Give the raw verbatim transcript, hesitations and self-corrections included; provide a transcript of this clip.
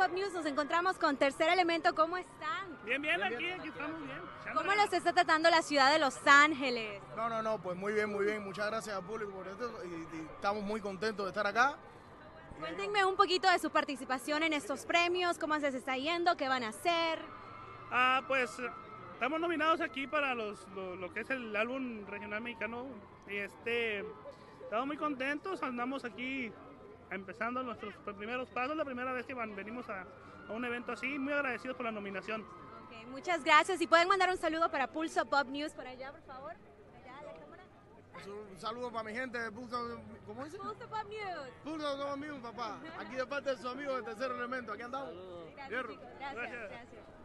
Pop News nos encontramos con Tercer Elemento. ¿Cómo están? Bien, bien, aquí, aquí estamos bien. ¿Cómo los está tratando la ciudad de Los Ángeles? No, no, no, pues muy bien, muy bien. Muchas gracias al público por esto y, y estamos muy contentos de estar acá. Cuéntenme un poquito de su participación en estos premios, cómo se está yendo, qué van a hacer. Ah, pues estamos nominados aquí para los, lo, lo que es el álbum regional mexicano. Y este, estamos muy contentos, andamos aquí empezando nuestros primeros pasos, la primera vez que van, venimos a, a un evento así, muy agradecidos por la nominación. Okay, muchas gracias. Y pueden mandar un saludo para Pulso Pop News por allá, por favor. Allá, la cámara. Un saludo para mi gente de Pulso, ¿cómo dice? Pulso Pop News. Pulso Pop News, papá. Aquí de parte de sus amigos de Tercer Elemento. Aquí andamos. Gracias, Hierro. chicos. Gracias, Gracias. gracias.